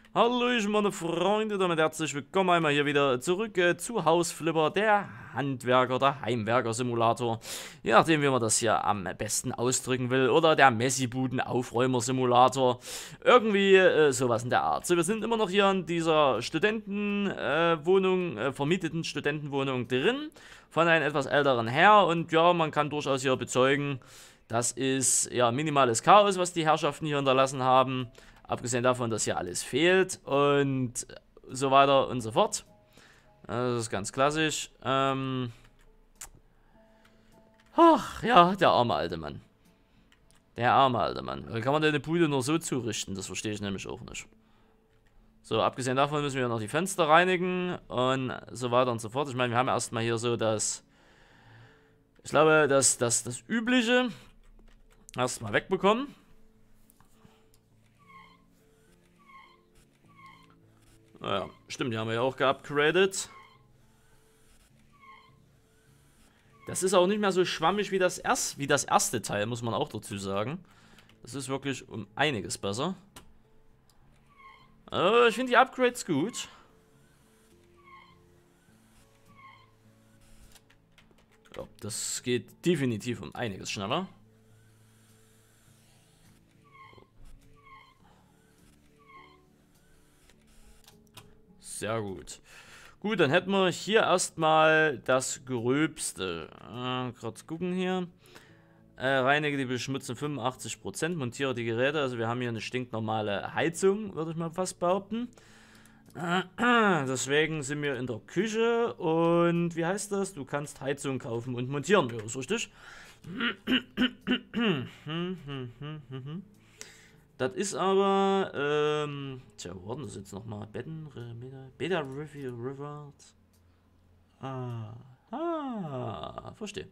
Hallöchen, meine Freunde, damit herzlich willkommen einmal hier wieder zurück zu Hausflipper, der Handwerker, der Heimwerker-Simulator. Je nachdem, wie man das hier am besten ausdrücken will. Oder der Messibuden-Aufräumer-Simulator. Irgendwie sowas in der Art. So, wir sind immer noch hier in dieser Studentenwohnung, vermieteten Studentenwohnung drin. Von einem etwas älteren Herr. Und ja, man kann durchaus hier bezeugen, das ist ja minimales Chaos, was die Herrschaften hier hinterlassen haben. Abgesehen davon, dass hier alles fehlt und so weiter und so fort. Das ist ganz klassisch. Ach ja, der arme alte Mann. Der arme alte Mann. Wie kann man denn eine Bude nur so zurichten? Das verstehe ich nämlich auch nicht. So, abgesehen davon müssen wir noch die Fenster reinigen und so weiter und so fort. Ich meine, wir haben erstmal hier so das... Ich glaube, das Übliche erstmal wegbekommen. Naja, stimmt, die haben wir ja auch geupgradet. Das ist auch nicht mehr so schwammig wie das erste Teil, muss man auch dazu sagen. Das ist wirklich um einiges besser. Ich finde die Upgrades gut. Ja, das geht definitiv um einiges schneller. Sehr gut. Gut, dann hätten wir hier erstmal das Gröbste. Gerade gucken hier. Reinige die Beschmutzung 85%, montiere die Geräte. Also wir haben hier eine stinknormale Heizung, würde ich mal fast behaupten. Deswegen sind wir in der Küche und wie heißt das? Du kannst Heizung kaufen und montieren. Ja, ist richtig. Das ist aber, tja, wo war denn das jetzt nochmal? Beta Review Reward. Verstehe.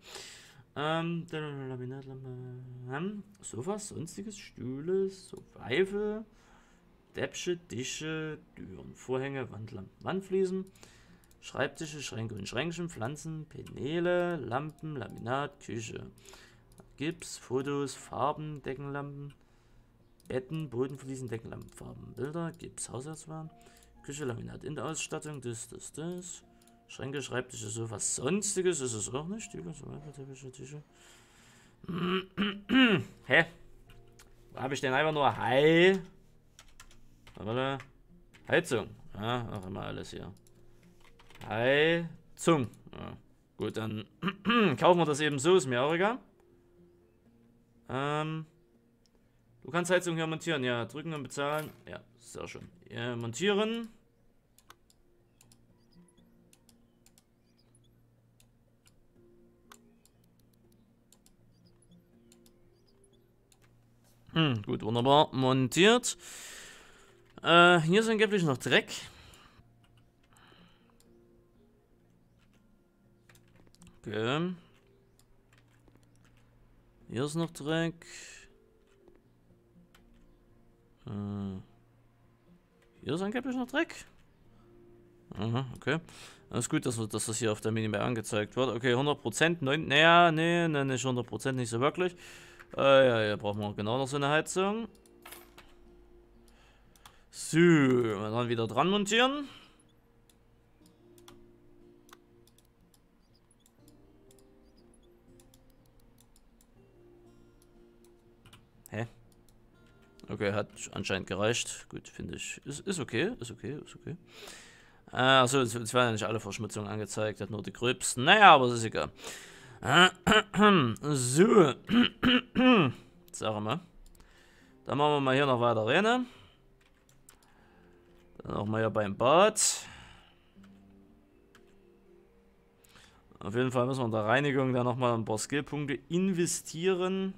Sofas, sonstiges, Stühle, Pfeife, Däppche, Tische, Türen, Vorhänge, Wandlampen, Wandfliesen, Schreibtische, Schränke und Schränkchen, Pflanzen, Paneele, Lampen, Laminat, Küche, Gips, Fotos, Farben, Deckenlampen, Betten, Bodenfliesen, Deckenlampenfarben, Bilder, Gips, Haushaltswaren, Küche, Laminat, Innenausstattung, das. Schränke, Schreibtische, Sofas, sonstiges ist es auch nicht. Stühle, Teppiche, Tische. Hä? Wo habe ich denn einfach nur Heizung. Ja, auch immer alles hier. Heizung. Ja. Gut, dann kaufen wir das eben so, ist mir auch egal. Du kannst Heizung hier montieren. Ja, drücken und bezahlen. Ja, sehr schön. Ja, montieren. Gut, wunderbar. Montiert. Hier ist angeblich noch Dreck. Okay. Hier ist noch Dreck. Hier ist angeblich noch Dreck. Aha, okay. Das ist gut, dass das hier auf der Minimap angezeigt wird. Okay, 100%. Naja, nee, nicht 100%, nicht so wirklich. Ja, hier brauchen wir genau noch so eine Heizung. So, dann wieder dran montieren. Hä? Okay, hat anscheinend gereicht. Gut, finde ich. Ist okay, ist okay, ist okay. Achso, es werden ja nicht alle Verschmutzungen angezeigt, hat nur die gröbsten. Naja, aber es ist egal. So. Sag mal. Dann machen wir mal hier noch weiter rein. Dann auch mal hier beim Bad. Auf jeden Fall müssen wir in der Reinigung dann nochmal ein paar Skillpunkte investieren.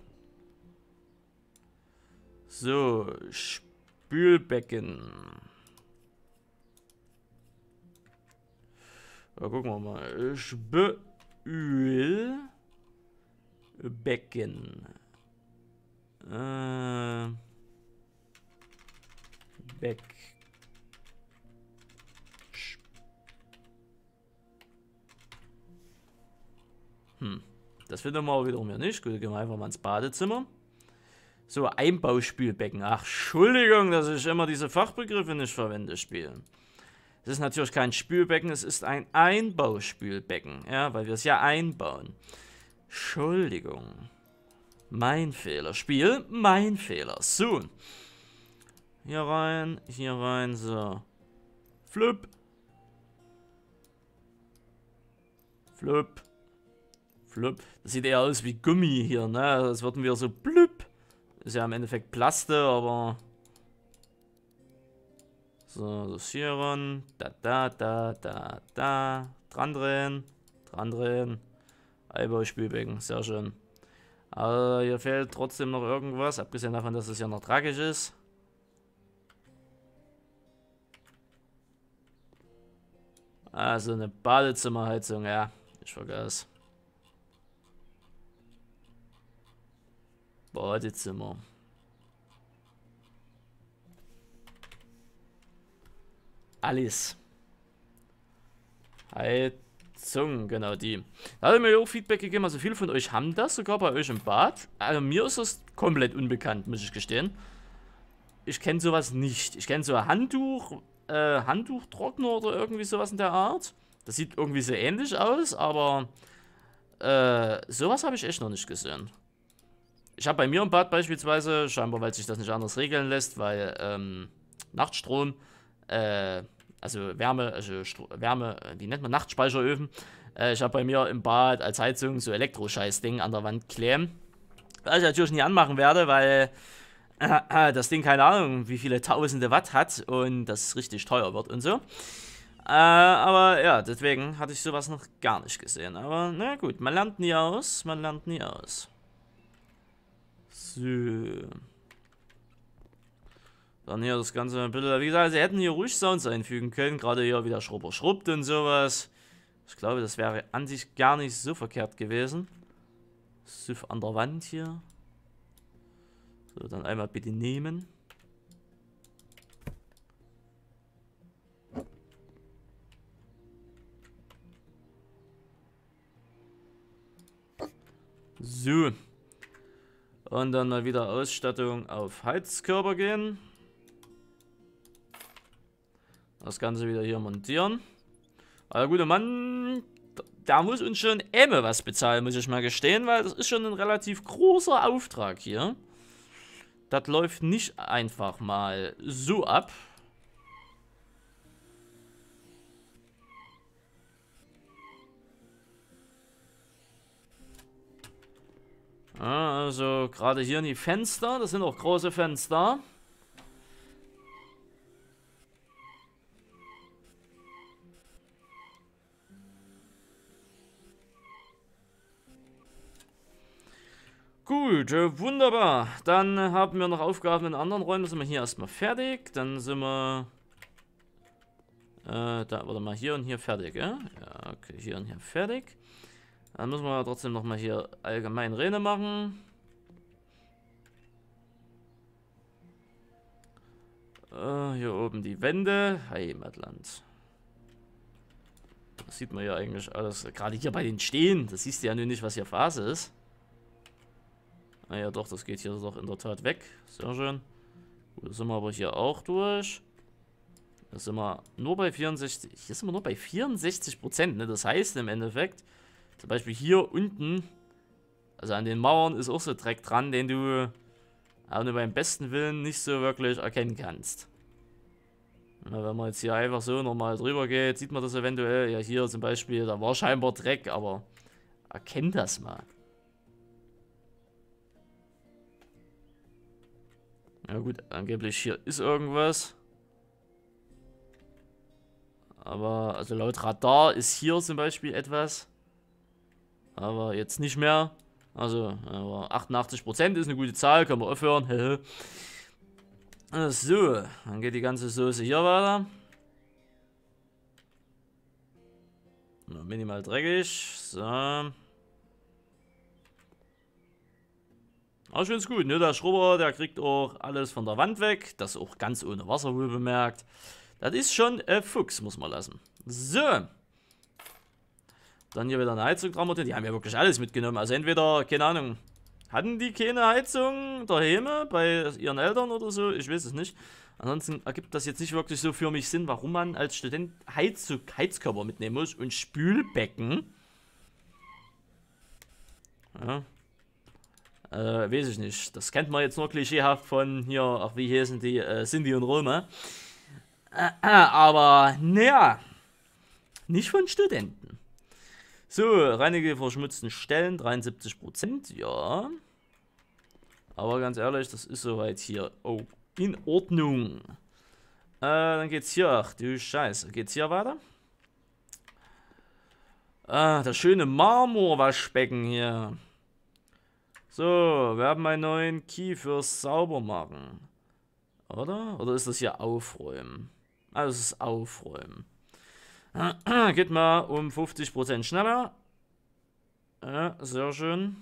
So, Spülbecken. Ja, gucken wir mal. Spülbecken. Das finden wir aber wiederum ja nicht. Gut, gehen wir einfach mal ins Badezimmer. So, Einbauspülbecken. Ach, Entschuldigung, dass ich immer diese Fachbegriffe nicht verwende, spielen. Es ist natürlich kein Spülbecken, es ist ein Einbauspülbecken. Ja, weil wir es ja einbauen. Entschuldigung. Mein Fehler. Spiel, mein Fehler. So. Hier rein, so. Flip. Flip. Flip. Das sieht eher aus wie Gummi hier, ne? Das würden wir so blüpp. Ist ja im Endeffekt Plaste, aber... So, das hier ran. Da. Dran drehen. Einbauspülbecken, sehr schön. Aber hier fehlt trotzdem noch irgendwas, abgesehen davon, dass es ja noch dreckig ist. Also eine Badezimmerheizung, ja. Ich vergaß. Badezimmer. Alles. Heizung, genau die. Da hat er mir auch Feedback gegeben, also viele von euch haben das sogar bei euch im Bad. Also mir ist das komplett unbekannt, muss ich gestehen. Ich kenne sowas nicht. Ich kenne so ein Handtuchtrockner oder irgendwie sowas in der Art. Das sieht irgendwie so ähnlich aus, aber sowas habe ich echt noch nicht gesehen. Ich habe bei mir im Bad beispielsweise, scheinbar weil sich das nicht anders regeln lässt, weil Nachtstrom, also Wärme, wie nennt man, Nachtspeicheröfen. Ich habe bei mir im Bad als Heizung so Elektroscheiß-Ding an der Wand kleben. Was ich natürlich nie anmachen werde, weil das Ding keine Ahnung wie viele tausende Watt hat und das richtig teuer wird und so. Aber ja, deswegen hatte ich sowas noch gar nicht gesehen. Aber na gut, man lernt nie aus, So. Dann hier das ganze Bild. Wie gesagt, sie hätten hier ruhig Sounds einfügen können. Gerade hier wieder Schrubber schrubbt und sowas. Ich glaube, das wäre an sich gar nicht so verkehrt gewesen. Süff an der Wand hier. So, dann einmal bitte nehmen. So. Und dann mal wieder Ausstattung auf Heizkörper gehen. Das Ganze wieder hier montieren. Aber der gute Mann, der muss uns schon was bezahlen, muss ich mal gestehen, weil das ist schon ein relativ großer Auftrag hier. Das läuft nicht einfach mal so ab. Ja, also gerade hier in die Fenster, das sind auch große Fenster. Gut, wunderbar. Dann haben wir noch Aufgaben in anderen Räumen. Sind wir hier erstmal fertig. Dann sind wir da, warte mal, hier und hier fertig, ja? Ja, okay, hier und hier fertig. Dann müssen wir trotzdem noch mal hier allgemein Rede machen. Hier oben die Wände. Heimatland. Das sieht man ja eigentlich alles. Gerade hier bei den Stehen. Das siehst du ja nur nicht, was hier Phase ist. Naja, doch, das geht hier doch in der Tat weg. Sehr schön. Gut, da sind wir aber hier auch durch. Da sind wir nur bei 64. Hier sind wir nur bei 64%, ne? Das heißt im Endeffekt, zum Beispiel hier unten, also an den Mauern ist auch so Dreck dran, den du auch nur beim besten Willen nicht so wirklich erkennen kannst. Na, wenn man jetzt hier einfach so normal drüber geht, sieht man das eventuell. Ja, hier zum Beispiel, da war scheinbar Dreck, aber erkennt das mal. Ja gut, angeblich hier ist irgendwas. Aber, also laut Radar ist hier zum Beispiel etwas. Aber jetzt nicht mehr. Also, aber 88% ist eine gute Zahl, kann man aufhören. So, dann geht die ganze Soße hier weiter. Minimal dreckig. So. Aber ich finde es gut, ne? Der Schrubber, der kriegt auch alles von der Wand weg. Das auch ganz ohne Wasser wohl bemerkt. Das ist schon Fuchs, muss man lassen. So. Dann hier wieder eine Heizung dran montieren. Die haben ja wirklich alles mitgenommen. Also entweder, keine Ahnung, Hatten die keine Heizung daheim bei ihren Eltern oder so? Ich weiß es nicht. Ansonsten ergibt das jetzt nicht wirklich so für mich Sinn, warum man als Student Heizkörper mitnehmen muss und Spülbecken. Ja. Weiß ich nicht. Das kennt man jetzt nur klischeehaft von hier, ach wie heißen die, Cindy und Roma. Aber naja, nicht von Studenten. So, reinige verschmutzten Stellen, 73%, ja. Aber ganz ehrlich, das ist soweit hier. Oh, in Ordnung. Dann geht's hier, ach du Scheiße, geht's hier weiter? Das schöne Marmorwaschbecken hier. So, wir haben einen neuen Key fürs Saubermachen. Oder? Oder ist das hier Aufräumen? Ah, das ist Aufräumen. Geht mal um 50% schneller. Ja, sehr schön.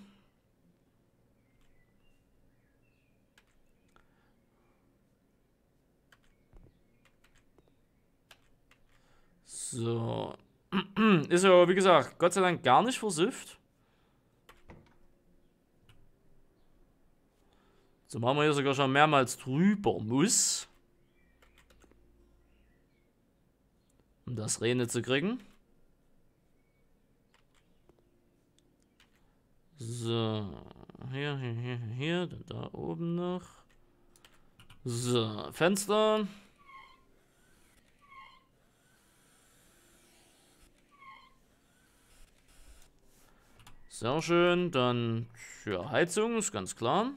So. Ist ja, wie gesagt, Gott sei Dank gar nicht versifft. So machen wir hier sogar schon mehrmals drüber muss. Um das Rene zu kriegen. So. Hier, dann da oben noch. So, Fenster. Sehr schön, dann ja, Heizung, ist ganz klar.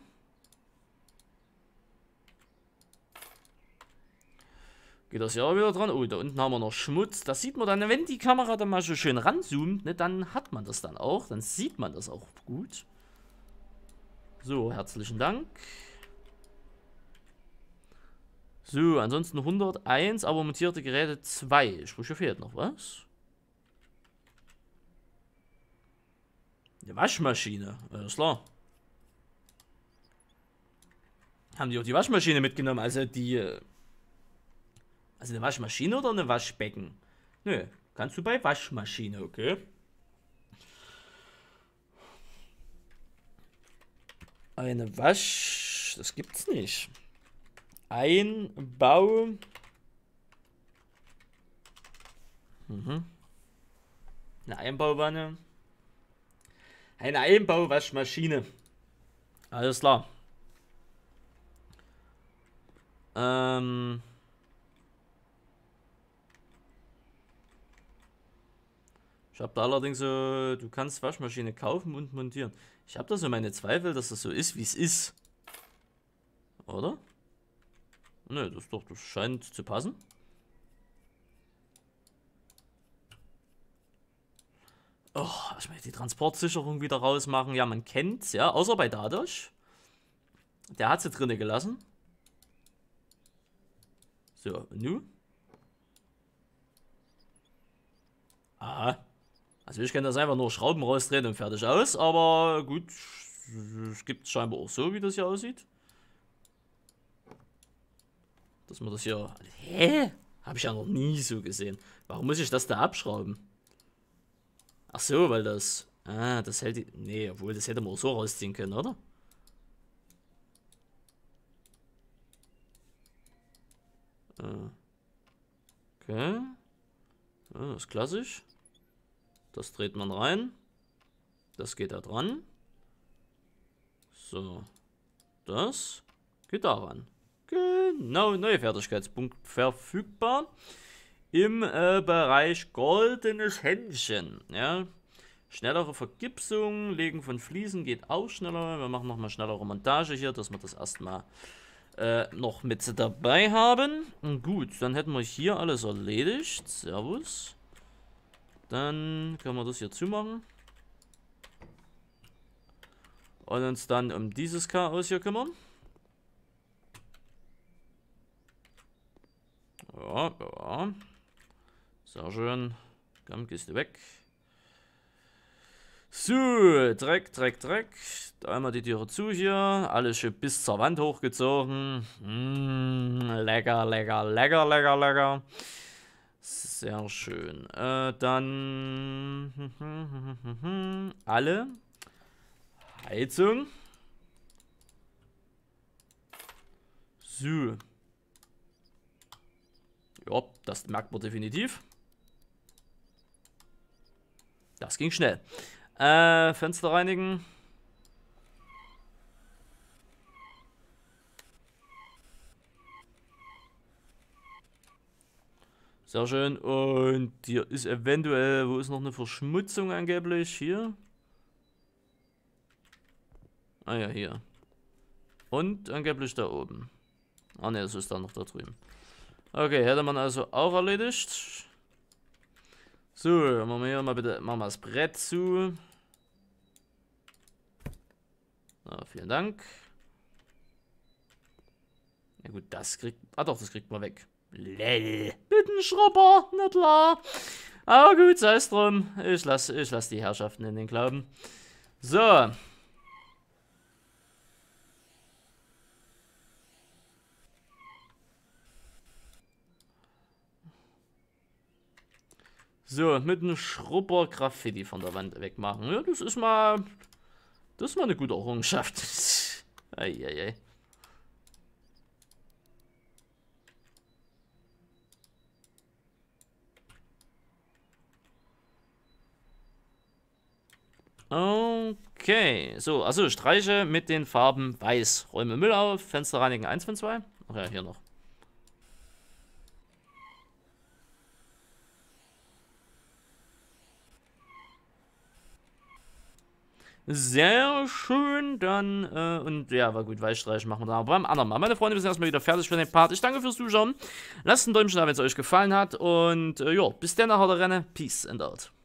Geht das ja auch wieder dran. Oh, da unten haben wir noch Schmutz. Das sieht man dann, wenn die Kamera dann mal so schön ranzoomt, ne, dann hat man das dann auch. Dann sieht man das auch gut. So, herzlichen Dank. So, ansonsten 101, aber montierte Geräte 2. Sprich, hier fehlt noch was. Eine Waschmaschine, alles klar. Haben die auch die Waschmaschine mitgenommen? Also die... Also eine Waschmaschine oder eine Waschbecken? Nö, kannst du bei Waschmaschine, okay. Eine Wasch... Das gibt's nicht. Einbau... Eine Einbauwanne. Eine Einbauwaschmaschine. Alles klar. Ich habe da allerdings so, du kannst Waschmaschine kaufen und montieren. Ich habe da so meine Zweifel, dass das so ist, wie es ist. Oder? Ne, das scheint zu passen. Oh, ich möchte die Transportsicherung wieder rausmachen. Ja, man kennt's, ja. Außer bei Dadosch. Der hat sie drinne gelassen. So, und nu? Aha. Also ich kann das einfach nur Schrauben rausdrehen und fertig aus. Aber gut, es gibt scheinbar auch so, wie das hier aussieht. Dass man das hier... Hä? Habe ich ja noch nie so gesehen. Warum muss ich das da abschrauben? Ach so, weil das... Ah, das hält die... Nee, obwohl, das hätte man auch so rausziehen können, oder? Okay. Ja, das ist klassisch. Das dreht man rein. Das geht da dran. So. Das geht daran. Genau, neuer Fertigkeitspunkt verfügbar. Im Bereich goldenes Händchen. Ja. Schnellere Vergipsung, Legen von Fliesen geht auch schneller. Wir machen nochmal schnellere Montage hier, dass wir das erstmal noch mit dabei haben. Und gut, dann hätten wir hier alles erledigt. Servus. Dann können wir das hier zumachen. Und uns dann um dieses Chaos hier kümmern. Ja, ja. Sehr schön. Komm, gehst du weg. So, Dreck. Da einmal die Türe zu hier. Alles schön bis zur Wand hochgezogen. Lecker. Sehr schön. Dann alle Heizung. So. Ja, das merkt man definitiv. Das ging schnell. Fenster reinigen. Sehr schön. Und hier ist eventuell, wo ist noch eine Verschmutzung angeblich? Hier. Ah ja, hier. Und angeblich da oben. Ah ne, das ist dann noch da drüben. Okay, hätte man also auch erledigt. So, machen wir hier mal bitte, machen wir das Brett zu. Ah, vielen Dank. Ja gut, das kriegt, ah doch, das kriegt man weg. Lell. Bitte Schrubber, na klar. Aber gut, sei es drum. Ich lass die Herrschaften in den Glauben. So. So, mit einem Schrubber Graffiti von der Wand wegmachen. Ja, das ist mal eine gute Errungenschaft. Eieiei. Okay, so, also streiche mit den Farben weiß. Räume Müll auf, Fenster reinigen 1 von 2. Ach ja, hier noch. Sehr schön, dann, und ja, war gut, Weißstreichen machen wir dann aber beim anderen Mal. Meine Freunde, wir sind erstmal wieder fertig für den Part. Ich danke fürs Zuschauen. Lasst ein Däumchen da, wenn es euch gefallen hat. Und ja, bis dann nachher, Renne. Peace and out.